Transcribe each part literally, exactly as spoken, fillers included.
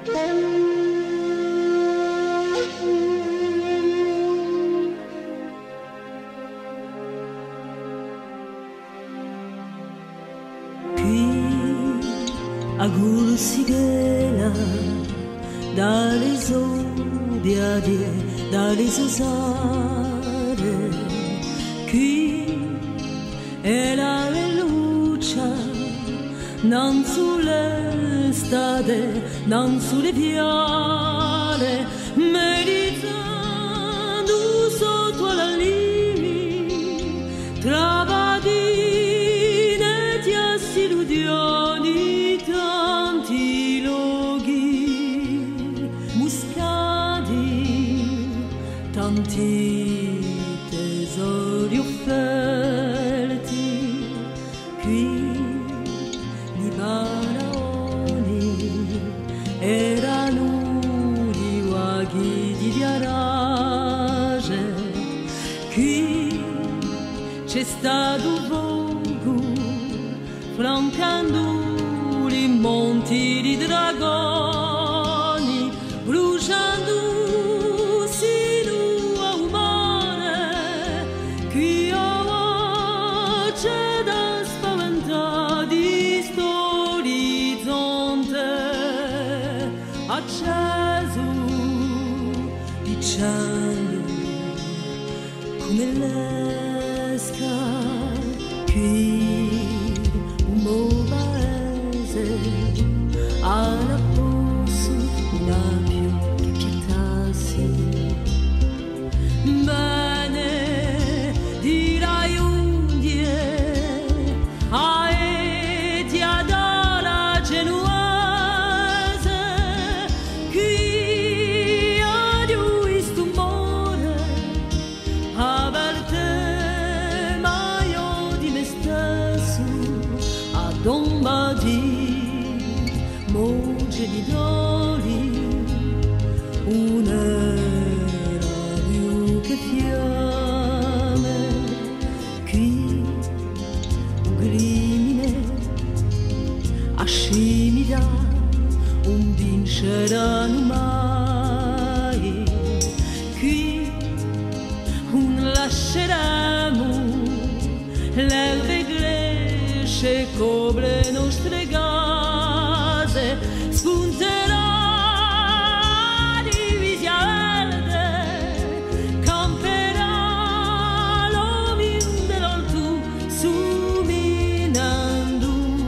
a Gulsigela, dalle zodiadie, dalle osare, qui è la luce, non sulle strade, non sulle viale, meditando sotto la limi, travadine ti illusioni, tanti loghi muscati, tanti tesori offerti, qui i faraoni erano di luoghi di viaggio, qui c'è stato vogo flancando i monti di dragoni, bruciando sino a umane, qui ho c'è da spaventare di st'orizzonte acceso, dicendo come l'esca qui alla posso una più che piantassi. Bene dirai un die a Etia dalla genuese, qui ha visto amore a verte, ma io di me stesso a Dombadi moglie di doli, un'era più che fiamme, qui un grimine a scimita, un vinceranno mai, qui un lasceremo l'erbe gresce cobre nostre gase, spunterà divisia verde, camperà l'omin dell'altù suminando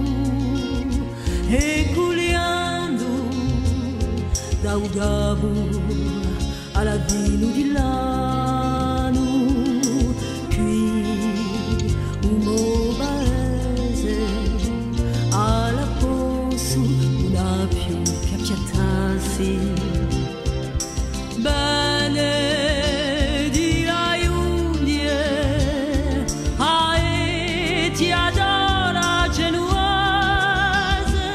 e culiando da Ugabu alla vino di Lano, qui un paese alla posso una più che appiattarsi. Bene dirai un die a Etia dalla genuese,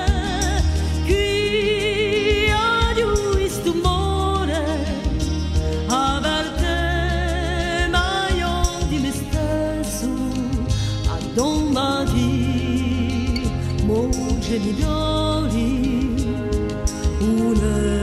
qui ha visto amore a verte, ma io di me stesso a Dombadi moglie di doli, una